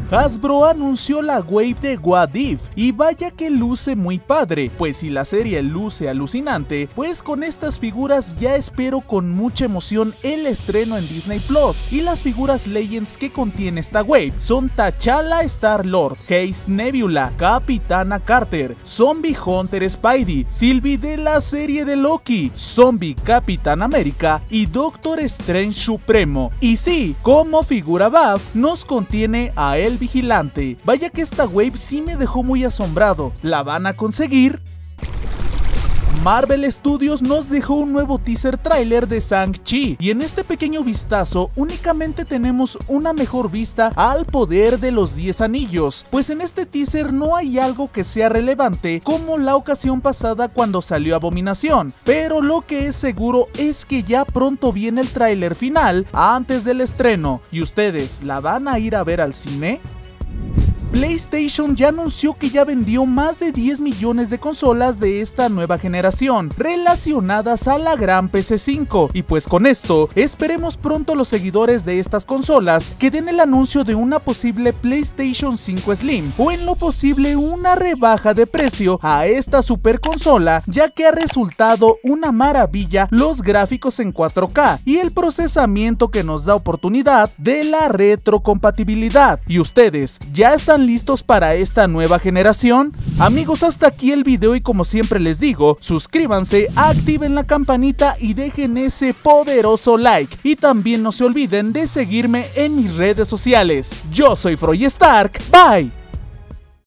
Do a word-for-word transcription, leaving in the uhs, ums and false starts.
Hasbro anunció la Wave de What If y vaya que luce muy padre, pues si la serie luce alucinante, pues con estas figuras ya espero con mucha emoción el estreno en Disney Plus. Y las figuras Legends que contiene esta Wave son T'Challa Star-Lord, Haste Nebula, Capitana Carter, Zombie Hunter Spidey, Sylvie de la serie de Loki, Zombie Capitán América y Doctor Strange Supremo. Y sí, como figura buff nos contiene a El Vigilante. Vaya que esta Wave sí me dejó muy asombrado. ¿La van a conseguir? Marvel Studios nos dejó un nuevo teaser trailer de Shang-Chi y en este pequeño vistazo únicamente tenemos una mejor vista al poder de los diez anillos, pues en este teaser no hay algo que sea relevante como la ocasión pasada cuando salió Abominación, pero lo que es seguro es que ya pronto viene el tráiler final antes del estreno. ¿Y ustedes la van a ir a ver al cine? PlayStation ya anunció que ya vendió más de diez millones de consolas de esta nueva generación relacionadas a la gran P S cinco, y pues con esto esperemos pronto los seguidores de estas consolas que den el anuncio de una posible PlayStation cinco Slim o en lo posible una rebaja de precio a esta super consola, ya que ha resultado una maravilla los gráficos en cuatro K y el procesamiento que nos da oportunidad de la retrocompatibilidad. ¿Y ustedes ya están listos para esta nueva generación? Amigos, hasta aquí el video y como siempre les digo, suscríbanse, activen la campanita y dejen ese poderoso like, y también no se olviden de seguirme en mis redes sociales. Yo soy Froy Stark, bye.